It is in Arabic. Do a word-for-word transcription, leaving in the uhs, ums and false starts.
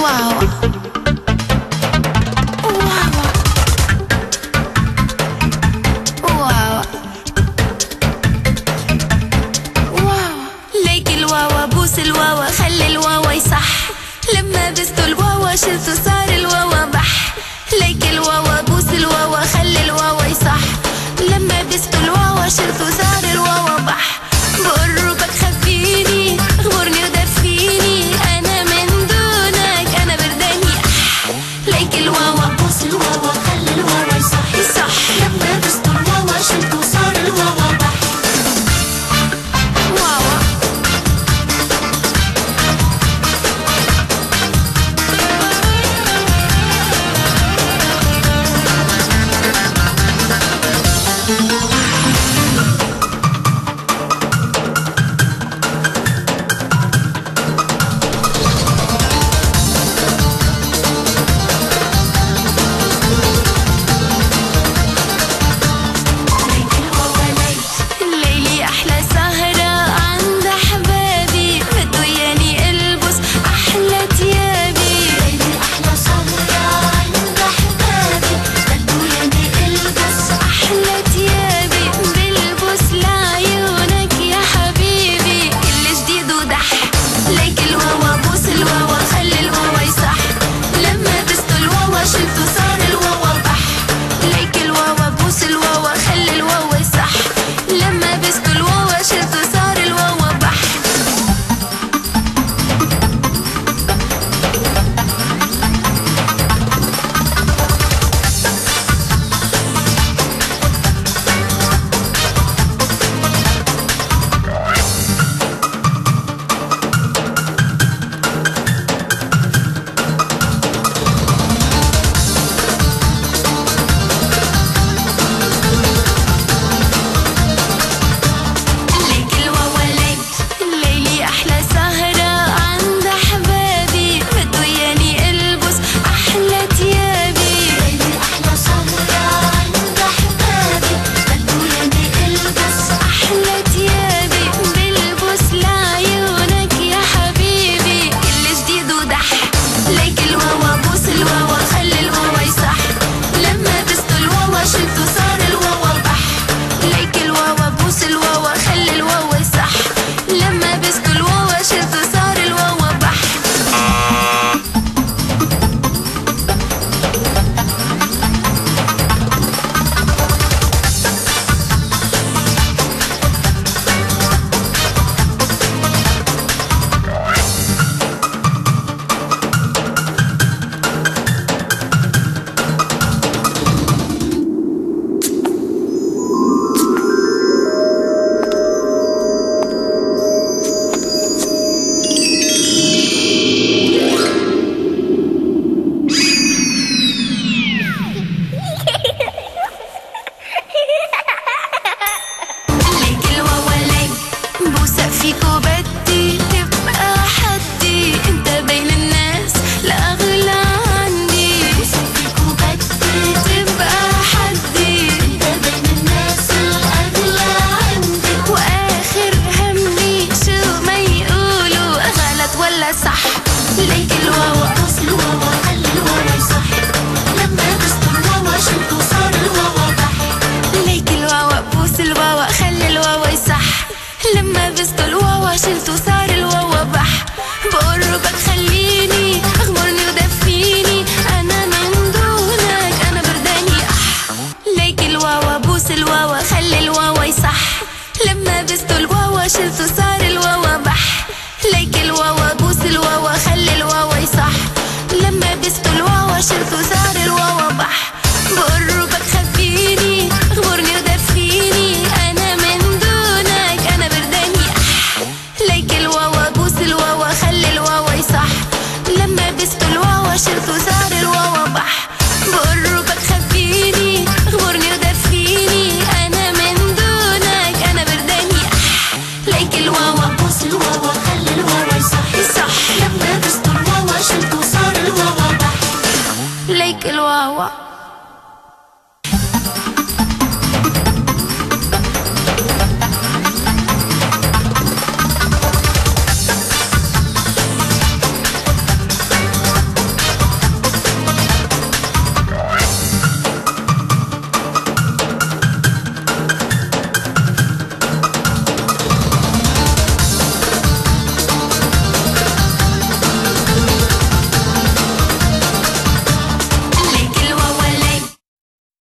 واوا واوا واوا ليك الواوا بوس الواوا خلي الواوا يصح لما بستو الواوا شلتو صار الواوا بح ليك الواوا بوس الواوا خلي الواوا يصح لما بستو الواوا شلتو صار الواوا بح بقربك خفيني اغمرني ودفيني انا من دونك انا برداني اح ليك الواوا بوس الواوا خلي الواوا يصح يصح لما بستو الواوا شلتو صار الواوا بح واوا صح ليك الواوا